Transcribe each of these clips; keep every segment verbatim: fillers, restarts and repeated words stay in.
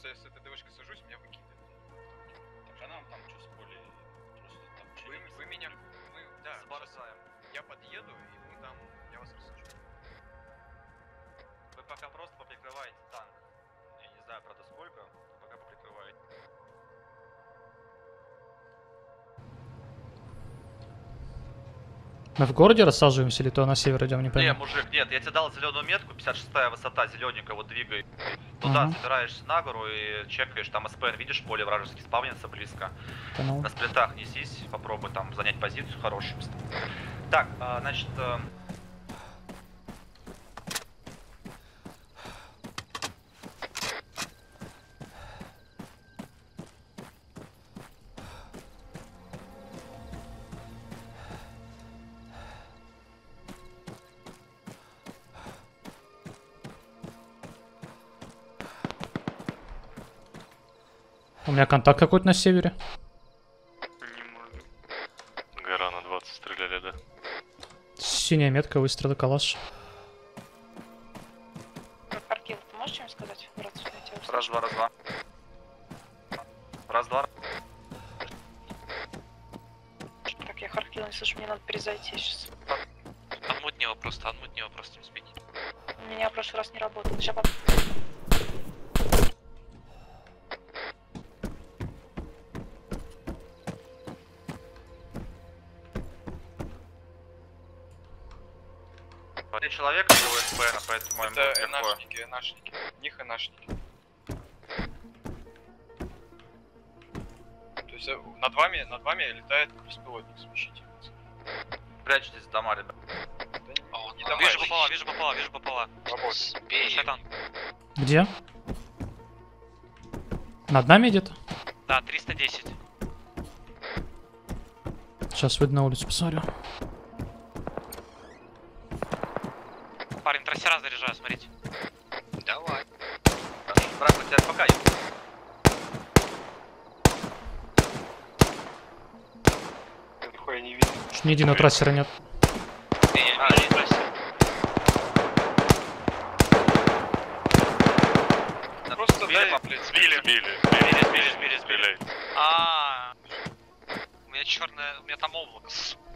я с этой девушкой сажусь, меня выкидывает. Так а нам там что с полей? Просто там Вы, вы меня... Мы, да, заборзаем. Я подъеду, и мы там... Я вас рассажу. Вы пока просто поприкрываете танк. Я не знаю, правда, сколько, но пока поприкрываете. Мы в городе рассаживаемся или то на север идем, не понимаю? Не, мужик, нет, я тебе дал зеленую метку, пятьдесят шестая высота, зелененькая, вот двигай. Туда Ага. забираешься на гору и чекаешь, там СПН, видишь, поле вражеский спавнится близко. Понял. На сплитах несись, попробуй там занять позицию хорошую. Так, а, значит... э, У меня контакт какой-то на севере. Не могу. Гора на двадцать стреляли, да? Синяя метка, выстрелы, калаш. Аркил, ты можешь что-нибудь сказать? Братцы, я тебя услышу. Раз, два, раз, два. Раз, два. Так, я Харкил не слышу, мне надо перезайти сейчас. Анмутни его просто, анмутни его просто, не сбить. У меня в прошлый раз не работал. Сейчас потом. Три человека было СПН, поэтому им Это будет легко. энашники, энашники. У них энашники. То есть э, над вами, над вами летает беспилотник, смещите. Прячьтесь в дома, ребят. А, он Не дома, вижу ищи. попала, вижу попала, вижу попала. Работает. Шайтан. Где? Над нами где-то? Да, триста десять. Сейчас выйду на улицу, посмотрю. Парень, трассера заряжаю, смотрите. Давай. Брак, у тебя пока есть. Нихуя не видно. Ни единого трассера нет. Не, не, А, вижу есть. трассер. Просто Сбили, дай, пап, блядь, Сбили, сбили, Сбили, сбили, сбили, сбили. стреляй. А, у меня черная, у меня там облако.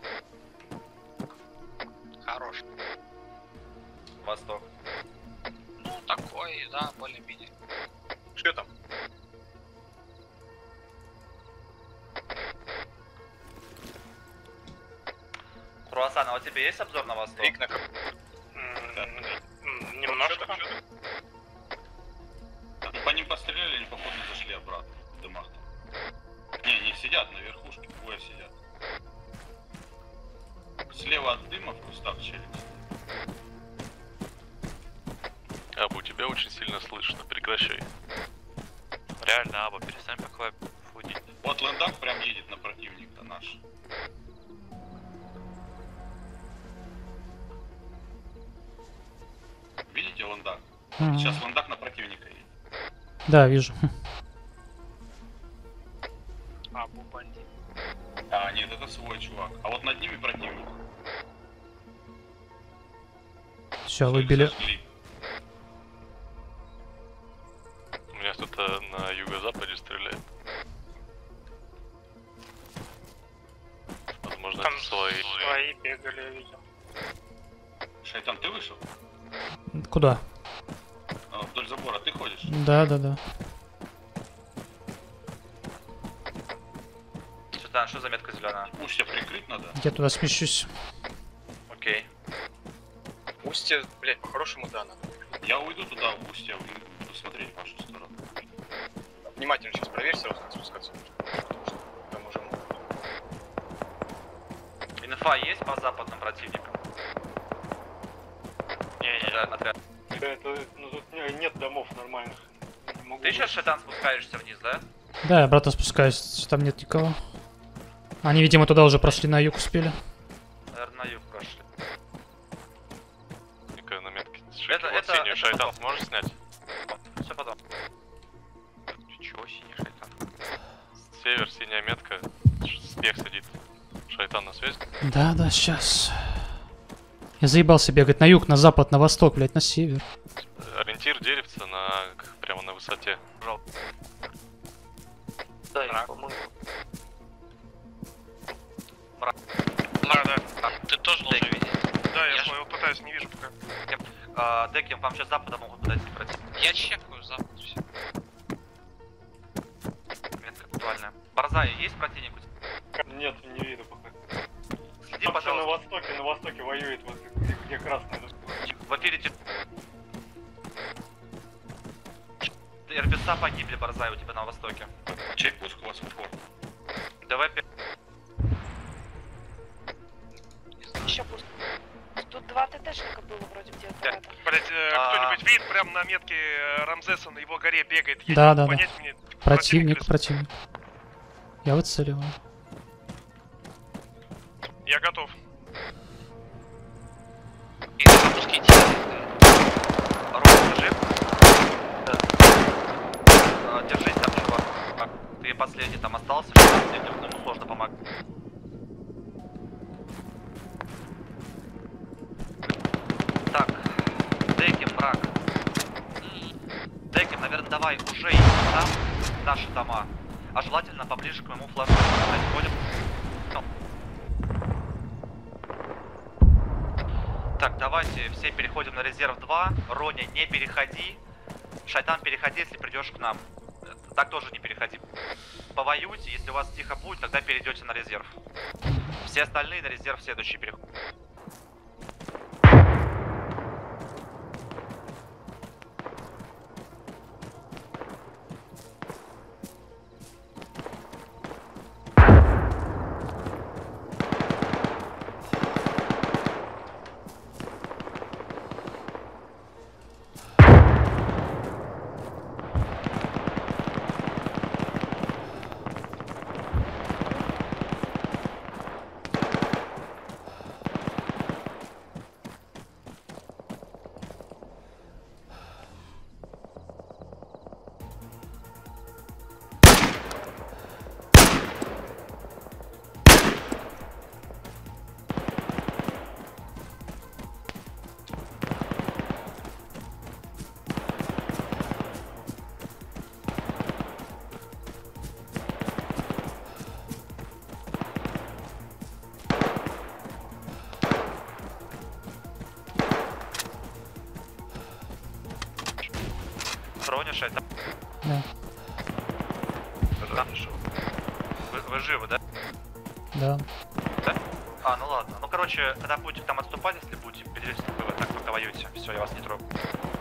Хорош. Восток. Ну, такой, да, более-менее. Что там? Круассан, а у тебя есть обзор на восток? Крик на Немножко. По ним постреляли, они походу зашли обратно в дымах там. Не, не сидят на верхушке, двое сидят. Слева от дыма в кустах челик. Абу, тебя очень сильно слышно, прекращай. Реально, Аба, перестань пока фудить. Вот лендак прям едет на противника наш. Видите лендак? Мгм. Сейчас лендак на противника едет. Да, вижу. Абу, бандит. А, нет, это свой чувак. А вот над ними противник. Все, выбили. Сожгли. У меня кто-то на юго-западе стреляет. Возможно, это свои. свои бегали, я видел. Шайтан, ты вышел? Куда? А, вдоль забора ты ходишь? Да, да, да. Сюда, что за метка зеленая? Устья прикрыть надо. Я туда смещусь. Окей. Устье, блядь, по-хорошему да надо. Я уйду туда, в устье, и буду смотреть в вашу сторону. Внимательно сейчас проверь сразу, как спускаться можно. Потому что там уже могут. Инфа есть по западным противникам? Не-не, Да, отряд. Это, ну тут не- нет домов нормальных. Не могу Ты сейчас, Шайтан, спускаешься вниз, да? Да, я обратно спускаюсь, там нет никого. Они, видимо, туда уже прошли, на юг успели. Наверное, на юг прошли. Никакая на метке. Это- Вот это- синюю это Шайтан потом. сможешь снять? Все потом. Чего синий Шайтан? Север, синяя метка. Спех сидит. Шайтан на связь. Да, да, сейчас. Я заебался бегать на юг, на запад, на восток, блядь, на север. Ориентир деревца на к прямо на высоте. Да, я помогу. Да, да. Ты тоже должен видеть. Да, я, Я понял, пытаюсь, не вижу пока. А, Деки, вам сейчас запада могут подойти против. Я чекаю запад. Всё. Метка актуальная. Борзая, есть противник? Нет, не видно пока. Следи, Там всё на пожалуйста. востоке, на востоке воюет, вот где, где красный. В эфире те- РПСа погибли, Борзая, у тебя на востоке. Чекпост у вас в упор. ДВ пять. Еще пусто. Тут два ТТшника было вроде где-то в этом. Блять, э, А. кто-нибудь видит прям на метке э, Рамзеса на его горе бегает? Едет, Да, да, да. понять мне, Противник, или- противник. Я выцеливаю. Я готов. И запускайте. Ром, жив? Да. А, держись там, чувак. Так, ты последний там остался, что ему сложно помогать. Так, Деки, фраг. Деки, наверное, давай уже иди там, в наши дома. А желательно поближе к моему флажу. Происходит. Ну. Так, давайте все переходим на резерв два. Роня, не переходи. Шайтан, переходи, если придешь к нам. Так тоже не переходи. Повоюйте, если у вас тихо будет, тогда перейдете на резерв. Все остальные на резерв следующий переход. Роня, Шайтан. Да, Да. Вы, вы живы, да? да. Да? А, ну ладно. Ну, короче, когда будете там отступать, если будете, перейдете на ПВ, так пока воюете. Все, я вас не трогаю.